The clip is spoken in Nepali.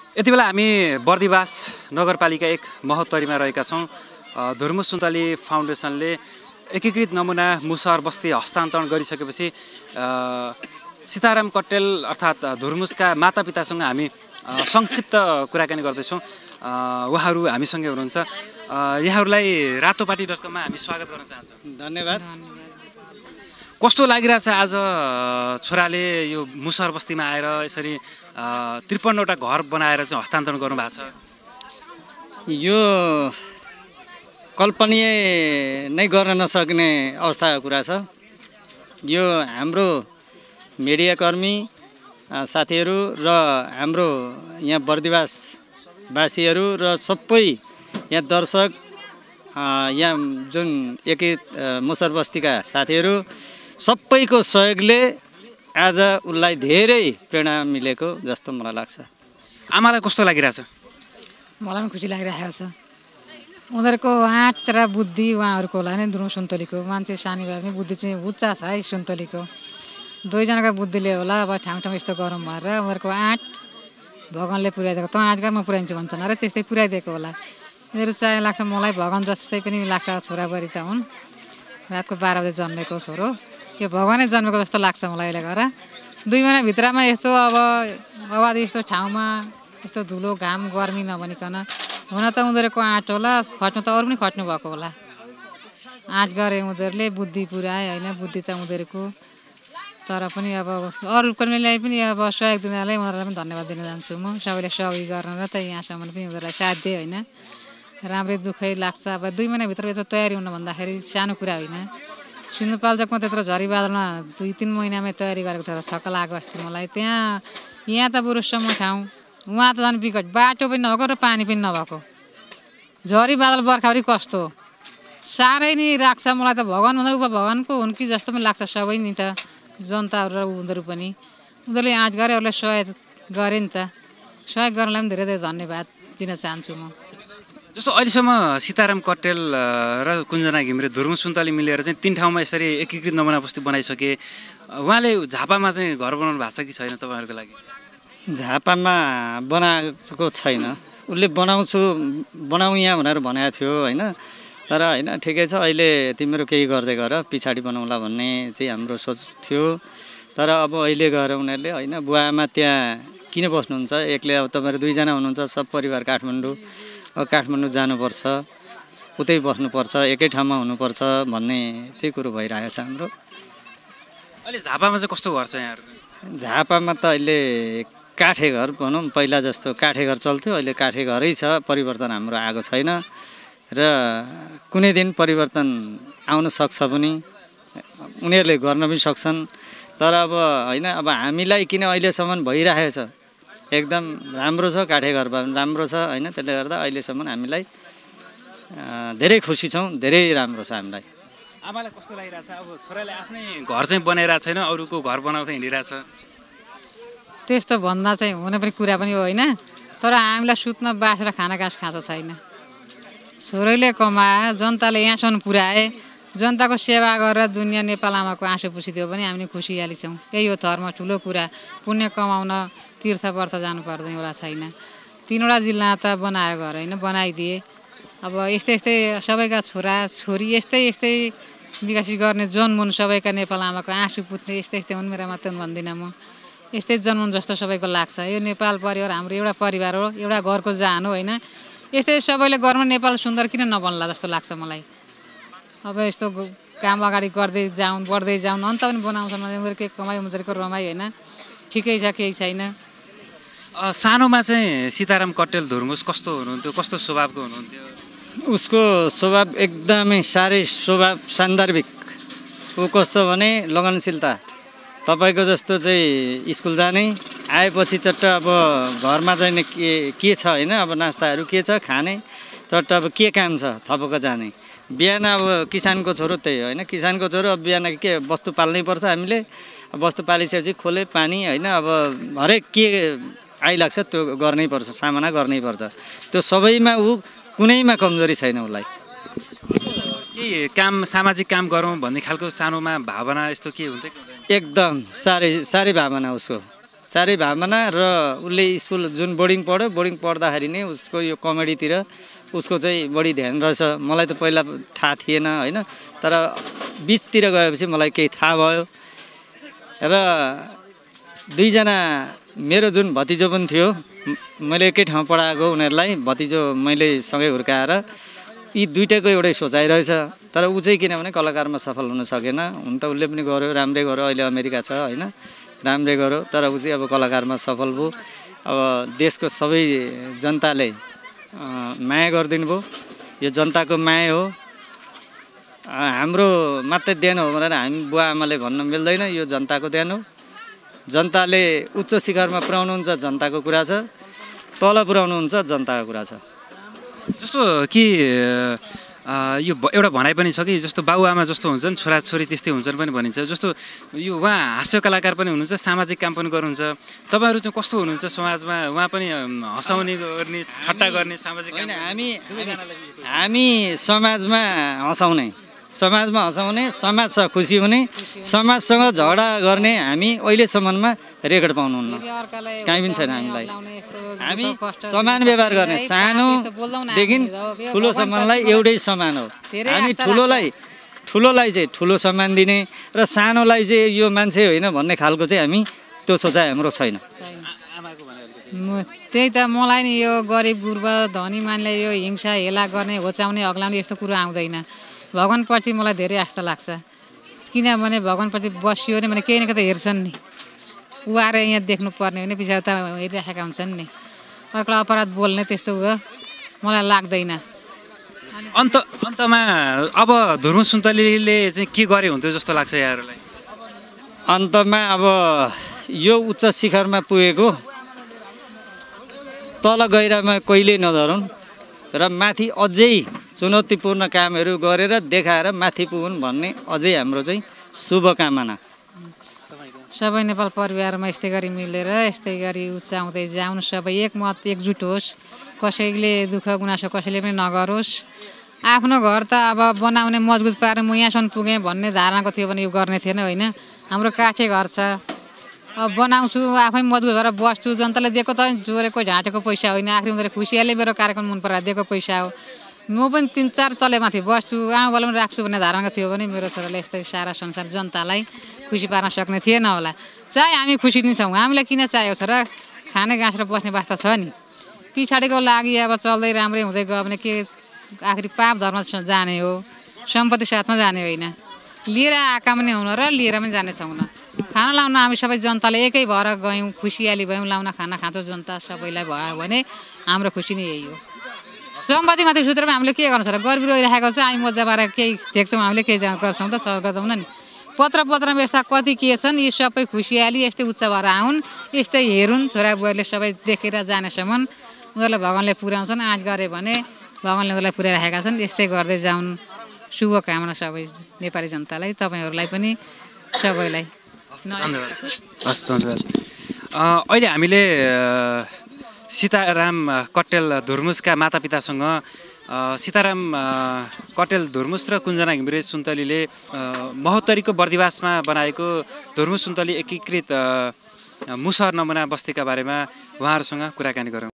यति बेला हामी बर्दिवास नगरपालिका 1 महोत्तरीमा रहेका छौँ। धुर्मुस सुन्तली फाउन्डेसनले एकीकृत नमुना मुसहर बस्ती हस्तान्तरण गरिसकेपछि सीताराम कट्टेल अर्थात् धुर्मुसका मातापितासँग हामी संक्षिप्त कुराकानी गर्दैछौँ। उहाँहरू हामीसँगै हुनुहुन्छ। यहाँहरूलाई रातोपाटी.com मा हामी स्वागत गर्न चाहन्छौँ। धन्यवाद। कस्तो लागिरहेछ आज छोराले यो मुसहर बस्तीमा आएर यसरी 53वटा घर बनाएर चाहिँ हस्तान्तरण गर्नुभएको छ? यो कल्पनीय नै गर्न नसक्ने अवस्थाको कुरा छ। यो हाम्रो मिडियाकर्मी साथीहरू र हाम्रो यहाँ बर्दिवासवासीहरू र सबै यहाँ दर्शक यहाँ जुन एकीकृत मुसहर बस्तीका साथीहरू सबैको सहयोगले आज उसलाई धेरै प्रेरणा मिलेको जस्तो मलाई लाग्छ। आमालाई कस्तो लागिरहेछ? मलाई पनि खुसी लागिरहेको छ। उनीहरूको आँट र बुद्धि उहाँहरूको होला नि। धुर्मुस सुन्तलीको मान्छे सानी भए पनि बुद्धि चाहिँ उच्च छ है। सुन्तलीको दुईजनाको बुद्धिले होला अब ठाउँ ठाउँ यस्तो गरौँ भनेर उनीहरूको आँट भगवानले पुर्याइदिएको। त आँट गर म पुर्याइदिन्छु भन्छन् अरे त्यस्तै पुर्याइदिएको होला। मेरो चाहिँ लाग्छ मलाई भगवान जस्तै पनि लाग्छ। छोराबुहारी त हुन्। रातको 12 बजे जन्मेको छोरो यो भगवानै जन्मेको जस्तो लाग्छ मलाई। अहिले गएर 2 महिनाभित्रमा यस्तो अब आबादी यस्तो ठाउँमा यस्तो धुलो घाम गर्मी नभनिकन हुन त उनीहरूको आँट होला। खट्नु त अरू पनि खट्नु भएको होला। आँट गरे उनीहरूले बुद्धि पुऱ्याए होइन। बुद्धि त उनीहरूको तर पनि अब अरू कर्मीलाई पनि अब सहयोग दिनाले उनीहरूलाई पनि धन्यवाद दिन चाहन्छु म। सबैले सहयोग गर्न र त यहाँसम्म पनि उनीहरूलाई साथ दिए होइन। राम्रै दुःखै लाग्छ। अब 2 महिनाभित्र यत्रो तयारी हुन भन्दाखेरि सानो कुरा होइन। सिन्धुपाल्चोकमा त्यत्रो झरी बादलमा 2-3 महिनामै तयारी गरेको थियो। छक्क लाग्यो अस्ति मलाई। यहाँ त बरुसम्म ठाउँ उहाँ त झन् विकट बाटो पनि नभएको र पानी पनि नभएको। झरी बादल बर्खाभरि कस्तो साह्रै नै लाग्छ मलाई त। भगवान भन्दा उप भगवानको हुन् कि जस्तो पनि लाग्छ। सबै नि त जनताहरू र उनीहरू पनि उनीहरूले आँट गरे अरूलाई सहयोग गरे नि त। सहयोग गर्नलाई पनि धेरै धेरै धन्यवाद दिन चाहन्छु म। जस्तो अहिलेसम्म सीताराम कट्टेल र कुञ्जना घिमिरे धुर्मुस सुन्तली मिलेर चाहिँ 3 ठाउँमा यसरी एकीकृत नमुना बस्ती बनाइसके। उहाँले झापामा चाहिँ घर बनाउनु भएको छ कि छैन तपाईँहरूको लागि? झापामा बनाएको छैन। उसले बनाउँ यहाँ भनेर भनेको थियो होइन। तर होइन ठिकै छ। अहिले तिम्रो केही गर्दै गर पछाडि बनाउँला भन्ने चाहिँ हाम्रो सोच थियो। तर अब अहिले गएर उनीहरूले होइन बुवा आमा त्यहाँ किन बस्नुहुन्छ एक्लै? अब तपाईँहरू 2 जना हुनुहुन्छ। सब परिवार काठमाडौँ जानुपर्छ। उतै बस्नुपर्छ। एकै ठाउँमा हुनुपर्छ भन्ने चाहिँ कुरो भइरहेको छ हाम्रो। अहिले झापामा चाहिँ कस्तो घर छ यहाँहरूको? झापामा त अहिले काठे घर भनौँ। पहिला जस्तो काठे घर चल्थ्यो। अहिले काठे घरै छ। परिवर्तन हाम्रो आएको छैन र कुनै दिन परिवर्तन आउन सक्छ पनि। उनीहरूले गर्न पनि सक्छन्। तर अब होइन अब हामीलाई किन अहिलेसम्म भइरहेको छ एकदम राम्रो छ। काठे घर राम्रो छ होइन। त्यसले गर्दा अहिलेसम्म हामीलाई धेरै खुसी छौँ। धेरै राम्रो छ हामीलाई। आमालाई कस्तो लागिरहेछ? अब छोराले आफ्नै घर चाहिँ बनाइरहेको छैन, अरूको घर बनाउँदै हिँडिरहेछ। त्यस्तो भन्दा चाहिँ हुने पनि कुरा पनि हो होइन। तर हामीलाई सुत्न बासेर खाना खाँचो छैन। छोरीले कमाए जनताले यहाँसम्म पुर्याए जनताको सेवा गरेर दुनियाँ नेपाल आमाको आँसु पुसिदियो भने हामी खुसियाली छौँ। यही हो धर्म ठुलो कुरा। पुण्य कमाउन तीर्थव्रत जानु पर्दैन एउटा छैन। 3वटा जिल्ला त बनायो घर होइन बनाइदिए। अब यस्तै यस्तै सबैका छोरा छोरी यस्तै विकसित गर्ने जन्मुन्। सबैका नेपाल आमाको आँसु पुत्ने यस्तै हुन्। मेरा मात्र भन्दिनँ म। यस्तै जन्मुन् जस्तो सबैको लाग्छ। यो नेपाल परिवार हाम्रो एउटा परिवार हो। एउटा घरको जान हो होइन। यस्तै सबैले गर्नु नेपाल सुन्दर किन नबन्ला जस्तो लाग्छ मलाई। अब यस्तो काम अगाडि बढ्दै जाउँ अन्त पनि बनाउँछन् भने उनीहरूको कमाइ उनीहरूको रमाइ होइन। ठिकै छ केही छैन। सानोमा चाहिँ सीताराम कट्टेल धुर्मुस कस्तो हुनुहुन्थ्यो? कस्तो स्वभावको हुनुहुन्थ्यो? उसको स्वभाव एकदमै साह्रै स्वभाव सान्दर्भिक। ऊ कस्तो भने लगनशीलता। तपाईँको जस्तो चाहिँ स्कुल जाने आएपछि चट्ट अब घरमा चाहिँ के छ होइन। अब नास्ताहरू के छ खाने चट्ट अब के काम छ थपक्क जाने। बिहान अब किसानको छोरो त्यही होइन। किसानको छोरो अब बिहान के वस्तु पाल्नै पर्छ हामीले। वस्तु पालिसकेपछि खोले पानी होइन। अब हरेक के आइलाग्छ त्यो गर्नै पर्छ। सामना गर्नै पर्छ। त्यो सबैमा ऊ कुनैमा कमजोरी छैन उसलाई। के काम सामाजिक काम गरौँ भन्ने खालको सानोमा भावना यस्तो के हुन्छ? एकदम साह्रै भावना उसको साह्रै भावना र उसले स्कुल जुन बोर्डिङ पढ्यो बोर्डिङ पढ्दाखेरि नै उसको यो कमेडीतिर उसको चाहिँ बढी ध्यान रहेछ। मलाई त पहिला थाहा थिएन होइन, तर बिचतिर गएपछि मलाई केही थाहा भयो। र दुईजना मेरो जुन भतिजो पनि थियो, मैले एकै ठाउँ पढाएको उनीहरूलाई, भतिजो मैले सँगै हुर्काएर, यी दुइटैको एउटै सोचाइ रहेछ। तर ऊ चाहिँ किनभने कलाकारमा सफल हुन सकेन। हुन त उसले पनि गर्यो, राम्रै गर्यो, अहिले अमेरिका छ होइन, राम्रै गर्यो। तर ऊ चाहिँ अब कलाकारमा सफल भयो। अब देशको सबै जनताले माया गरिदिनु भयो, यो जनताको माया हो। हाम्रो मात्रै देन हो भनेर हामी बुवा आमाले भन्न मिल्दैन, यो जनताको देन हो। जनताले उच्च शिखरमा पुर्याउनुहुन्छ जनताको कुरा छ, तल पुर्याउनुहुन्छ जनताको कुरा छ। जस्तो कि यो एउटा भनाइ पनि छ कि जस्तो बाबुआमा जस्तो हुन्छन् छोराछोरी त्यस्तै हुन्छन् पनि भनिन्छ। जस्तो यो उहाँ हास्य कलाकार पनि हुनुहुन्छ, सामाजिक काम पनि गर्नुहुन्छ। तपाईँहरू चाहिँ कस्तो हुनुहुन्छ समाजमा? उहाँ पनि हँसाउने गर्ने, ठट्टा गर्ने, सामाजिक होइन। हामी समाजमा हँसाउने, समाजसँग खुसी हुने, समाजसँग झगडा गर्ने हामी अहिलेसम्ममा रेकर्ड पाउनुहुन्न, काहीँ पनि छैन हामीलाई। हामी समान व्यवहार गर्ने, सानोदेखि ठुलोसम्मलाई एउटै समान हो। हामी ठुलोलाई चाहिँ ठुलो सम्मान दिने र सानोलाई चाहिँ यो मान्छे होइन भन्ने खालको चाहिँ हामी त्यो सोचाइ हाम्रो छैन। त्यही त मलाई नि यो गरिब गुर्बा धनी मानले यो हिंसा हेला गर्ने, होचाउने, अग्लाउने यस्तो कुरो आउँदैन। भगवान्प्रति मलाई धेरै आस्था लाग्छ, किनभने भगवान्प्रति बसियो भने मैले केही न केही त हेर्छन् नि। ऊ आएर यहाँ देख्नुपर्ने भने पछाडि त हेरिराखेका हुन्छन् नि। अर्को अपराध बोल्ने त्यस्तो हो मलाई लाग्दैन। अन्तमा अब धुर्म सुन्तलीले चाहिँ के गरे हुन्थ्यो जस्तो लाग्छ यहाँहरूलाई? अन्तमा अब यो उच्च शिखरमा पुगेको तल गहिरामा कहिल्यै नधरुन् र माथि अझै चुनौतीपूर्ण कामहरू गरेर देखाएर माथि पुगुन् भन्ने अझै हाम्रो चाहिँ शुभकामना। सबै नेपाल परिवारमा यस्तै गरी मिलेर यस्तै गरी उचाउँदै जाउन्, सबै एकमत एकजुट होस्, कसैले दुःख गुनासो कसैले पनि नगरोस्। आफ्नो घर त अब बनाउने मजबुत पारेर म यहाँसम्म पुगेँ भन्ने धारणाको थियो भने यो गर्ने थिएन होइन। हाम्रो काठे घर छ, अब बनाउँछु, आफै मजबुत भएर बस्छु। जनताले दिएको त जोरेको झाँटेको पैसा होइन, आखिर उनीहरूले खुसियाले मेरो कार्यक्रम मन पराएर दिएको पैसा हो। म पनि 3-4 तले माथि बस्छु, आमाबाले पनि राख्छु भन्ने धारणाको थियो भने मेरो छोराले यस्तै सारा संसार जनतालाई खुसी पार्न सक्ने थिएन होला। चाहे हामी खुसी नै छौँ, हामीलाई किन चाहिएको छ र? खाने घाँस र बस्ने वास्ता छ नि। पछाडिको लागि अब चल्दै राम्रै हुँदै गयो भने के आखिर पाप धर्म जाने हो, सम्पत्ति साथमा जाने होइन। लिएर आएका पनि हुन र लिएर पनि जानेछौँ न। खाना लाउन हामी सबै जनताले एकै भएर गयौँ, खुसियाली भयौँ, लाउन खाना खाँचो जनता सबैलाई भयो भने हाम्रो खुसी नै यही हो। सम्पत्ति माथि सुतेर पनि हामीले के गर्नु छ र? गरिबी रोइरहेको छ, हामी मजा पारेर केही देख्छौँ, हामीले केही गर्छौँ त सर गर्छौँ न नि। पत्रमा यस्ता कति के छन्, यी सबै खुसियाली यस्तै उच्च भएर आउन्, यस्तै हेरुन्, छोराबुहारीले सबै देखेर जानेसम्म उनीहरूलाई भगवान्ले पुर्याउँछन्। आँट गरे भने भगवान्ले उनीहरूलाई पुर्याइरहेका छन्। यस्तै गर्दै जाउन्, शुभकामना सबै नेपाली जनतालाई, तपाईँहरूलाई पनि सबैलाई। हस्, धन्यवाद। अहिले हामीले सीताराम कट्टेल धुर्मुसका मातापितासँग सीताराम कट्टेल धुर्मुस र कुञ्जना घिमिरे सुन्तलीले महोत्तरीको बर्दिवासमा बनाएको धुर्मुस सुन्तली एकीकृत मुसहर नमुना बस्तीका बारेमा उहाँहरूसँग कुराकानी गरौँ।